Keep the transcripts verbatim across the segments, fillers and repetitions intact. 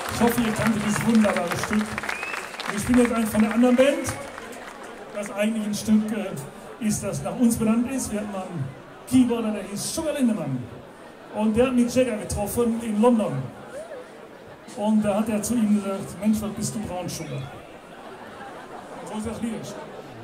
Ich hoffe, ihr kanntet dieses wunderbare Stück. Ich bin jetzt ein von der anderen Band, das eigentlich ein Stück äh, ist, das nach uns benannt ist. Wir hatten mal einen Keyboarder, der hieß Sugar Lindemann. Und der hat Mick Jagger getroffen in London. Und da hat er zu ihm gesagt, Mensch, was bist du Brown Sugar? Und so ist das Lied entstanden.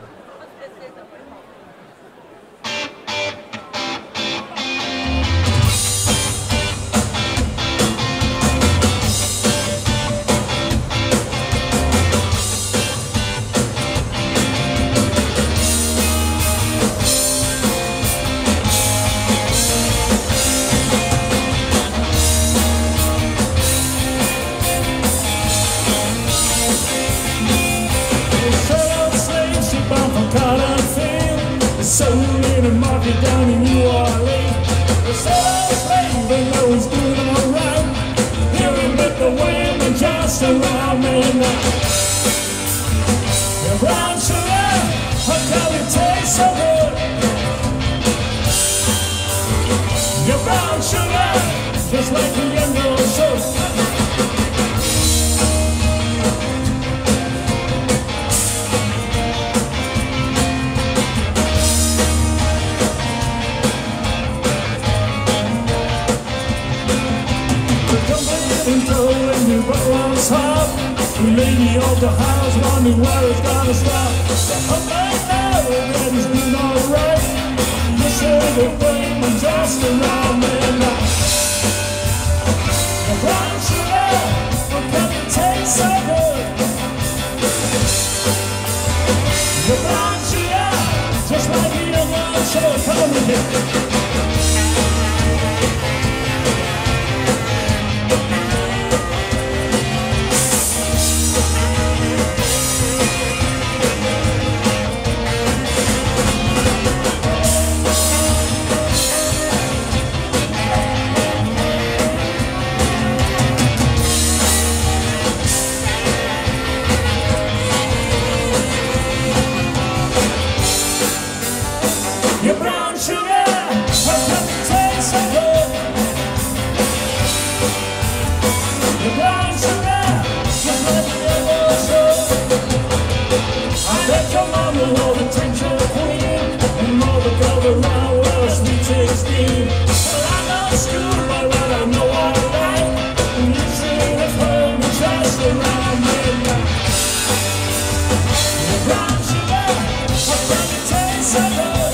Sold in a market down in New Orleans. The soul slave and those doing alright. Hearing with the wind and just around midnight. The brown sugar, how can it taste so good? Your brown sugar, just like the yellow sugar. The lady of the house wondering where it's gonna stop. The husband now that he's doing alright. You say the flame and just around midnight. The brown sugar, how can it taste so good? The brown sugar, just like the young sugar. Come on with it. Your brown sugar, how can it taste so good? Your brown sugar, just like the yellow sugar. I bet your mama will attention to the queen, and all the girls around were sweet sixteen. Well, I know school, but what I know I like, and you should have heard me just around midnight. Your brown sugar, how can it taste so good?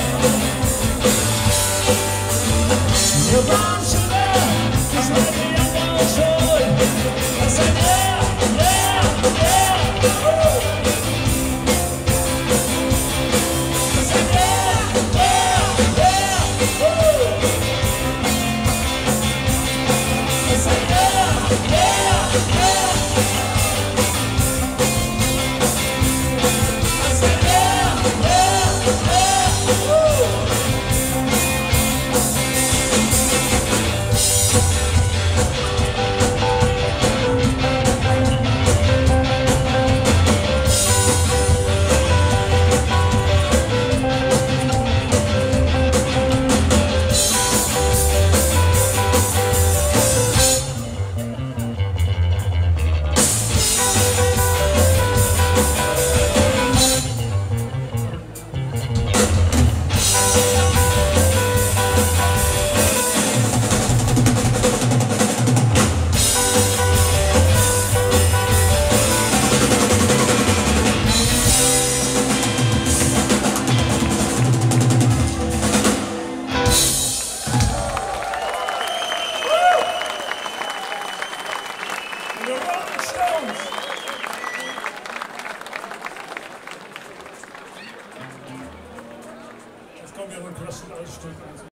Your brown sugar, just like the yellow sugar. I said yeah, yeah, yeah, oh. I said yeah, yeah, yeah, oh. I said yeah, yeah, yeah. I said yeah, yeah, yeah, oh. Jetzt kommen wir so ein Crash und alles Stück.